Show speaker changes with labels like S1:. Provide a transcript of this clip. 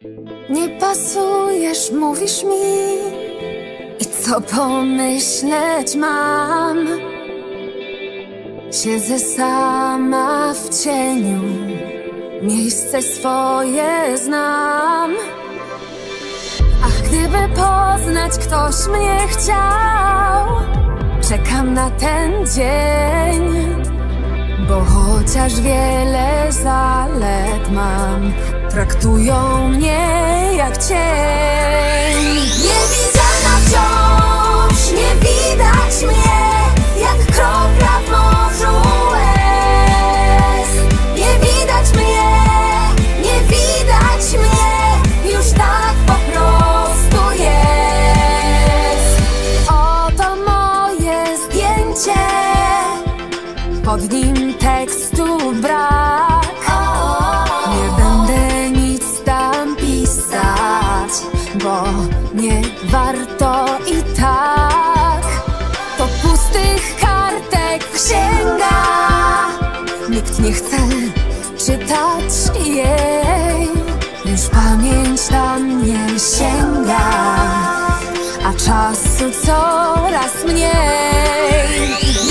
S1: Nie pasujesz, mówisz mi, i co pomyśleć mam? Siedzę sama w cieniu, miejsce swoje znam. Ach, gdyby poznać ktoś mnie chciał, czekam na ten dzień. Bo chociaż wiele zalet mam, traktują mnie jak cień. Niewidziana wciąż, nie widać mnie, jak kropla w morzu łez. Nie widać mnie, nie widać mnie, już tak po prostu jest. Oto moje zdjęcie, pod nim tekstu brak. Nie będę nic tam pisać, bo nie warto i tak. To pustych kartek księga, nikt nie chce czytać jej. Już pamięć tam nie sięga, a czasu coraz mniej.